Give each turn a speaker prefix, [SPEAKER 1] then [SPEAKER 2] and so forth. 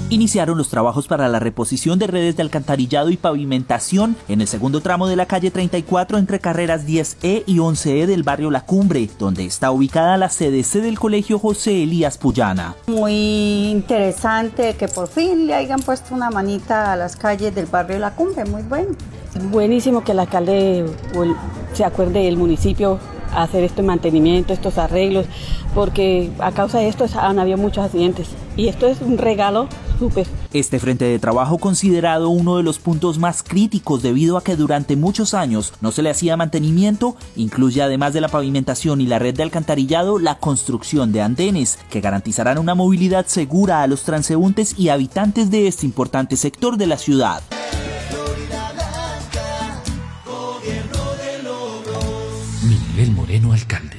[SPEAKER 1] Iniciaron los trabajos para la reposición de redes de alcantarillado y pavimentación en el segundo tramo de la calle 34 entre carreras 10E y 11E del barrio La Cumbre, donde está ubicada la CDC del Colegio José Elías Puyana.
[SPEAKER 2] Muy interesante que por fin le hayan puesto una manita a las calles del barrio La Cumbre, muy bueno.
[SPEAKER 3] Buenísimo que el alcalde se acuerde del municipio a hacer este mantenimiento, estos arreglos, porque a causa de esto han habido muchos accidentes y esto es un regalo súper.
[SPEAKER 1] Este frente de trabajo, considerado uno de los puntos más críticos debido a que durante muchos años no se le hacía mantenimiento, incluye además de la pavimentación y la red de alcantarillado, la construcción de andenes que garantizarán una movilidad segura a los transeúntes y habitantes de este importante sector de la ciudad.
[SPEAKER 4] Miguel Moreno, alcalde.